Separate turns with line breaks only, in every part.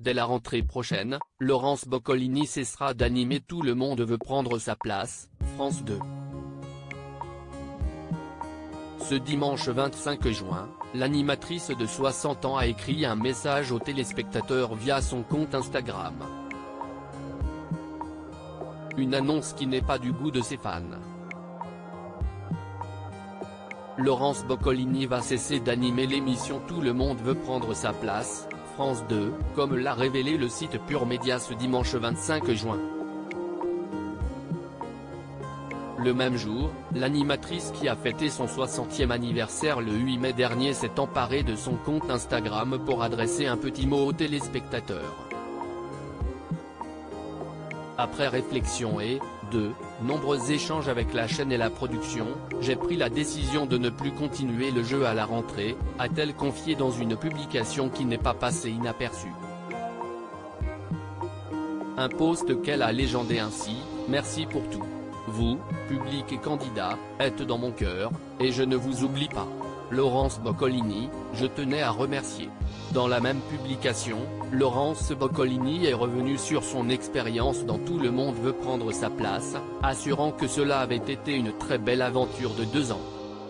Dès la rentrée prochaine, Laurence Boccolini cessera d'animer Tout le monde veut prendre sa place, France 2. Ce dimanche 25 juin, l'animatrice de 60 ans a écrit un message aux téléspectateurs via son compte Instagram. Une annonce qui n'est pas du goût de ses fans. Laurence Boccolini va cesser d'animer l'émission Tout le monde veut prendre sa place, France 2, comme l'a révélé le site Pure Média ce dimanche 25 juin. Le même jour, l'animatrice qui a fêté son 60e anniversaire le 8 mai dernier s'est emparée de son compte Instagram pour adresser un petit mot aux téléspectateurs. Après réflexion et, de nombreux échanges avec la chaîne et la production, j'ai pris la décision de ne plus continuer le jeu à la rentrée, a-t-elle confié dans une publication qui n'est pas passée inaperçue. Un post qu'elle a légendé ainsi: « Merci pour tout. Vous, public et candidats, êtes dans mon cœur, et je ne vous oublie pas. Laurence Boccolini, je tenais à remercier. » Dans la même publication, Laurence Boccolini est revenue sur son expérience dans Tout le monde veut prendre sa place, assurant que cela avait été une très belle aventure de 2 ans.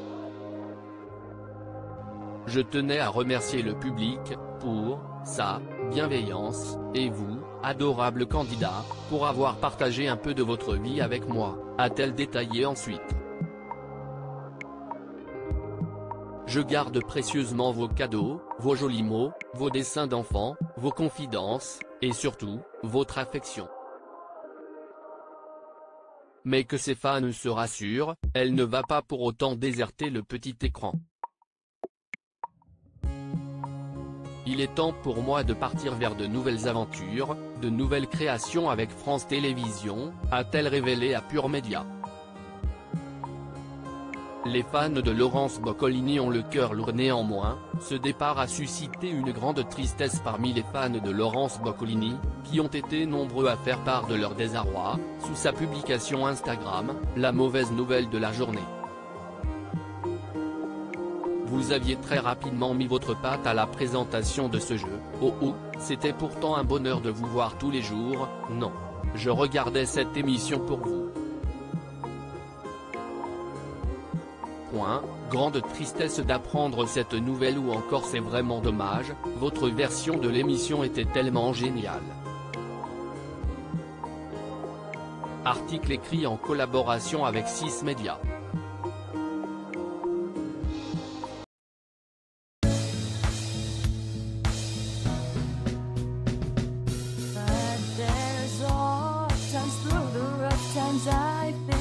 Je tenais à remercier le public, pour sa bienveillance, et vous, adorables candidats, pour avoir partagé un peu de votre vie avec moi, a-t-elle détaillé ensuite. Je garde précieusement vos cadeaux, vos jolis mots, vos dessins d'enfants, vos confidences, et surtout, votre affection. Mais que ses fans se rassurent, elle ne va pas pour autant déserter le petit écran. Il est temps pour moi de partir vers de nouvelles aventures, de nouvelles créations avec France Télévisions, a-t-elle révélé à Pure Média. Les fans de Laurence Boccolini ont le cœur lourd néanmoins, ce départ a suscité une grande tristesse parmi les fans de Laurence Boccolini, qui ont été nombreux à faire part de leur désarroi, sous sa publication Instagram, la mauvaise nouvelle de la journée. Vous aviez très rapidement mis votre patte à la présentation de ce jeu, oh, c'était pourtant un bonheur de vous voir tous les jours, non. Je regardais cette émission pour vous. Grande tristesse d'apprendre cette nouvelle ou encore c'est vraiment dommage, votre version de l'émission était tellement géniale. Article écrit en collaboration avec 6 Médias.
But there's all times through the rough times I